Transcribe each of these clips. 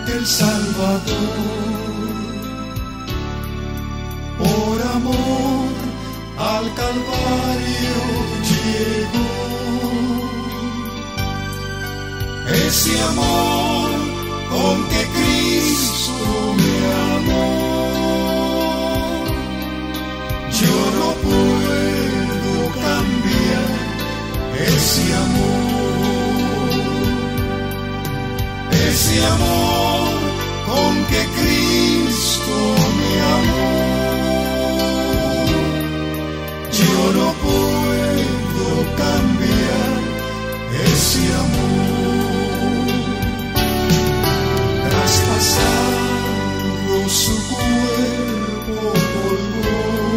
el Salvador, por amor al Calvario llegó. Ese amor con que Cristo me amó, yo no puedo cambiar ese amor con que Cristo me amó. Yo no puedo cambiar ese amor. Traspasado su cuerpo colgó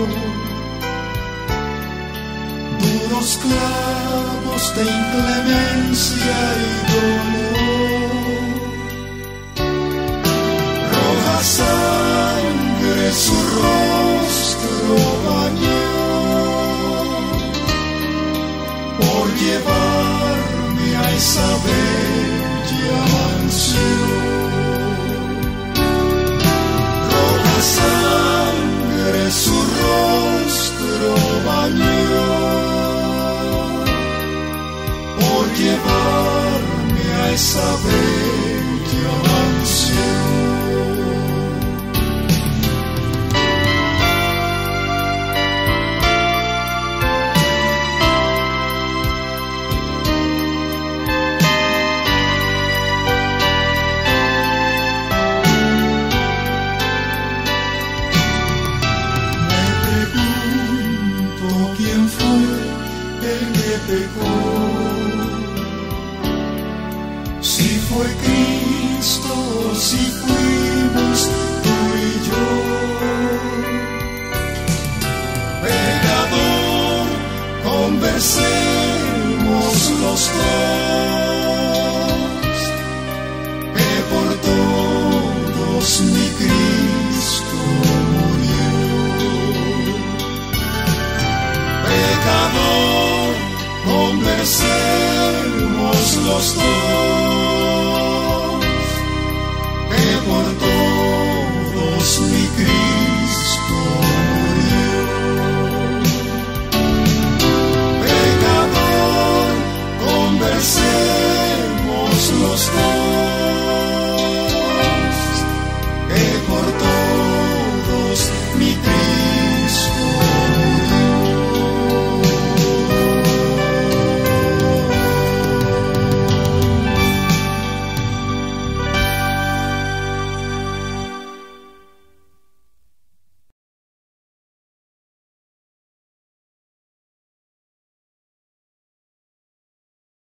duros clavos de inclemencia y dolor. Roja sangre su rostro bañó por llevarme a esa bella mansión. Roja sangre su rostro bañó por llevarme a esa bella mansión. ¿Quién fue el que pecó? Si fue Cristo, si fuimos tú y yo. Pecador, conversemos los dos, que por todos mi Cristo murió. Pecador, conversemos los dos, que por todos mi Cristo